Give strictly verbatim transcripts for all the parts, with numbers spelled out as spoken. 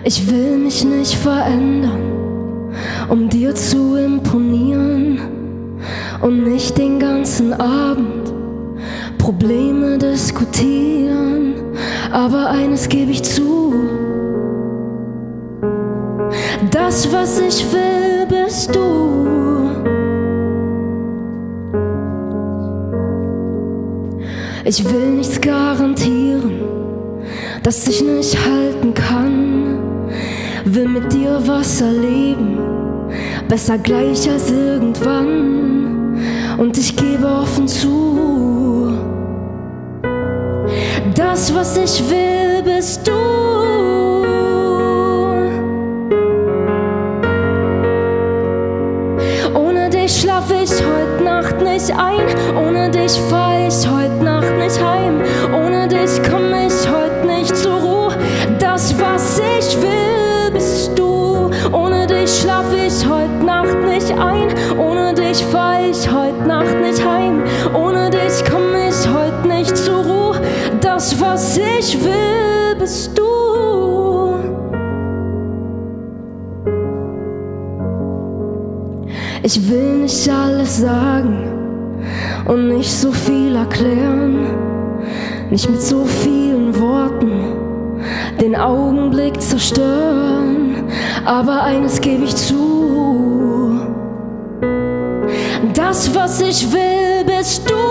Ich will mich nicht verändern, um dir zu imponieren und nicht den ganzen Abend Probleme diskutieren. Aber eines gebe ich zu: das, was ich will, bist du. Ich will nichts garantieren, das ich nicht halten kann. Will mit dir was erleben, besser gleich als irgendwann. Und ich gebe offen zu: das, was ich will, bist du. Ohne dich schlaf ich heute Nacht nicht ein, ohne dich fahr ich heute Nacht nicht heim, ohne dich komm ich heute nicht zur Ruhe. Das, was ich will, bist du. Ohne dich schlaf ich heute Nacht nicht ein, ohne dich fahr ich heute Nacht nicht heim, ohne dich komm ich heute nicht zur Ruhe. Das, was ich will, bist du. Ich will nicht alles sagen und nicht so viel erklären, nicht mit so vielen Worten den Augenblick zerstören. Aber eines gebe ich zu: das, was ich will, bist du.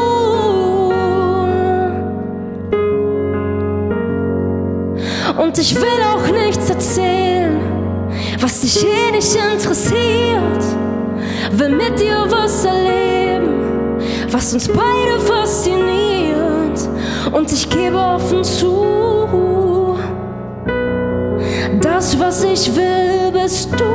Und ich will auch nichts erzählen, was dich eh nicht interessiert. Will mit dir was erleben, was uns beide fasziniert. Und ich gebe offen zu: das, was ich will, bist du.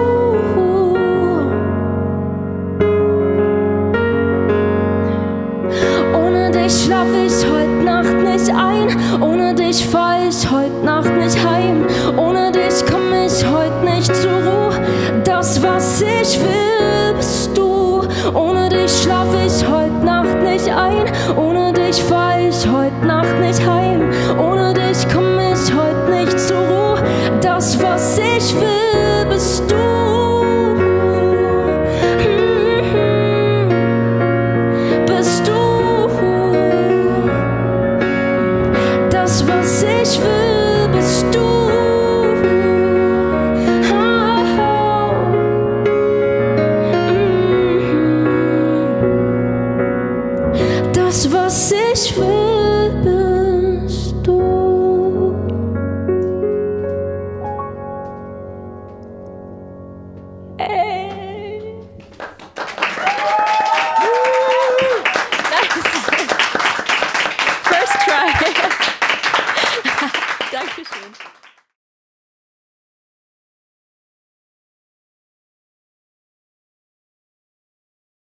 Ohne dich schlaf ich heute Nacht nicht ein, ohne dich fahr ich heute Nacht nicht heim, ohne dich komm ich heute nicht zur Ruhe. Das, was ich will, bist du. Ohne dich schlaf ich heute Nacht nicht ein, ohne dich fahr ich heute Nacht nicht heim, ohne dich komm ich heute nicht zur Ruhe. Das, was ich will, bist du. Bist du. Das, was ich will, bist du. Das, was ich will, bist du. Ey. First try. Dankeschön.